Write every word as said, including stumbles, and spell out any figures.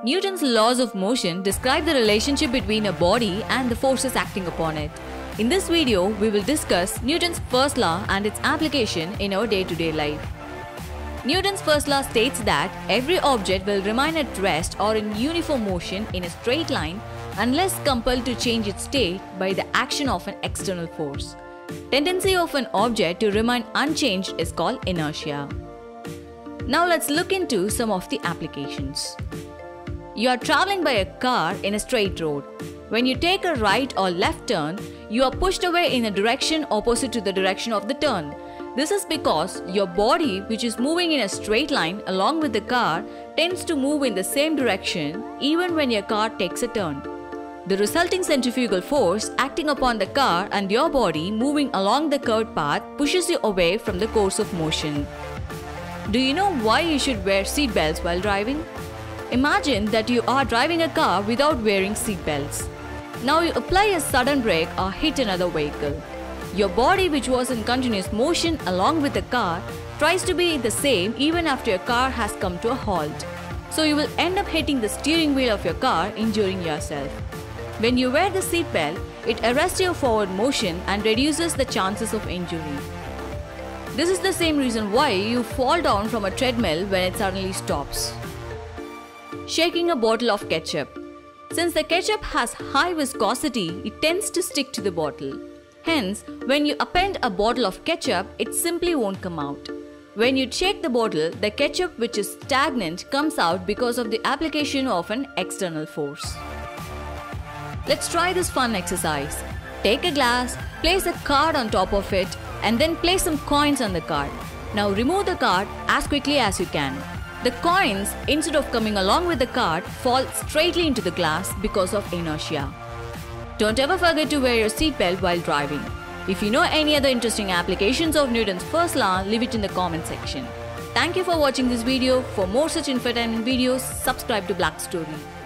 Newton's laws of motion describe the relationship between a body and the forces acting upon it. In this video, we will discuss Newton's first law and its application in our day-to-day life. Newton's first law states that every object will remain at rest or in uniform motion in a straight line unless compelled to change its state by the action of an external force. Tendency of an object to remain unchanged is called inertia. Now let's look into some of the applications. You are traveling by a car in a straight road. When you take a right or left turn, you are pushed away in a direction opposite to the direction of the turn. This is because your body, which is moving in a straight line along with the car, tends to move in the same direction even when your car takes a turn. The resulting centrifugal force acting upon the car and your body moving along the curved path pushes you away from the course of motion. Do you know why you should wear seat belts while driving? Imagine that you are driving a car without wearing seat belts. Now you apply a sudden brake or hit another vehicle. Your body, which was in continuous motion along with the car, tries to be the same even after your car has come to a halt. So you will end up hitting the steering wheel of your car, injuring yourself. When you wear the seat belt, it arrests your forward motion and reduces the chances of injury. This is the same reason why you fall down from a treadmill when it suddenly stops. Shaking a bottle of ketchup. Since the ketchup has high viscosity, it tends to stick to the bottle. Hence, when you append a bottle of ketchup, it simply won't come out. When you shake the bottle, the ketchup, which is stagnant, comes out because of the application of an external force. Let's try this fun exercise. Take a glass, place a card on top of it, and then place some coins on the card. Now remove the card as quickly as you can. The coins, instead of coming along with the card, fall straightly into the glass because of inertia. Don't ever forget to wear your seatbelt while driving. If you know any other interesting applications of Newton's first law, leave it in the comment section. Thank you for watching this video. For more such infotainment videos, subscribe to Black Story.